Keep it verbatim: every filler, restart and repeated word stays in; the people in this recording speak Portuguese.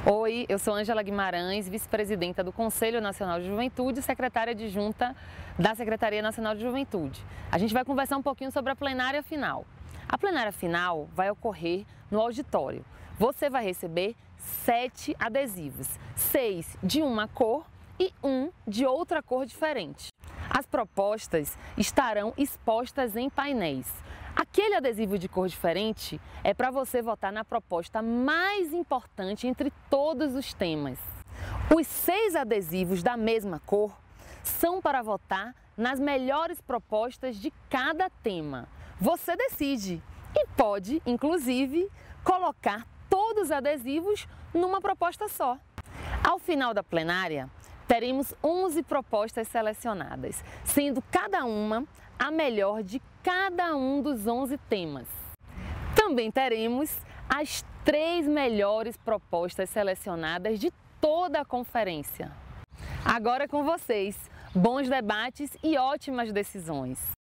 Oi, eu sou Ângela Guimarães, vice-presidenta do Conselho Nacional de Juventude e secretária adjunta da Secretaria Nacional de Juventude. A gente vai conversar um pouquinho sobre a plenária final. A plenária final vai ocorrer no auditório. Você vai receber sete adesivos, seis de uma cor e um de outra cor diferente. As propostas estarão expostas em painéis. Aquele adesivo de cor diferente é para você votar na proposta mais importante entre todos os temas. Os seis adesivos da mesma cor são para votar nas melhores propostas de cada tema. Você decide e pode, inclusive, colocar todos os adesivos numa proposta só. Ao final da plenária, teremos onze propostas selecionadas, sendo cada uma a melhor de cada um dos onze temas. Também teremos as três melhores propostas selecionadas de toda a conferência. Agora é com vocês, bons debates e ótimas decisões.